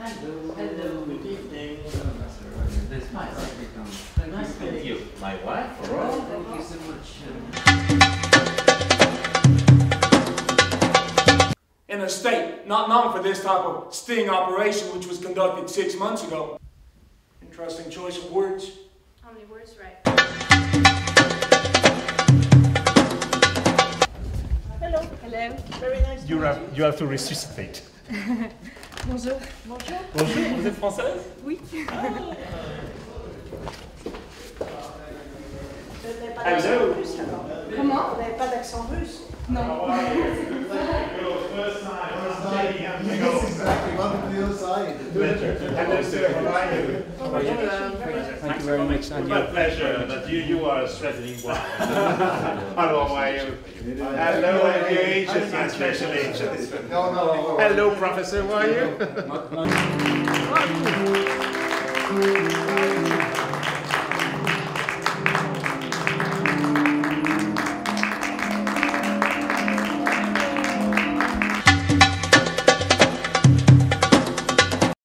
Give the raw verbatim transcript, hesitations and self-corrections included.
Hello. Hello. Good evening. This is my wife. Nice to meet you. My wife? For all? Thank you so much. In a state not known for this type of sting operation, which was conducted six months ago. Interesting choice of words. How many words, right? Hello. Hello. Very nice. You have, you have to resuscitate. Bonjour. Bonjour. Bonjour, vous êtes française? Oui. Ah. Vous n'avez pas Hello. d'accent russe alors? Comment? Vous n'avez pas d'accent russe? Non. Exactly, welcome to the other side. Hello, sir. How are you? How are you? Thank you very much. And my pleasure that you, you are a threatening one. Hello, how are you? Hello, I'm your agent, your special agent. No, no, no. Hello, Professor, how are you?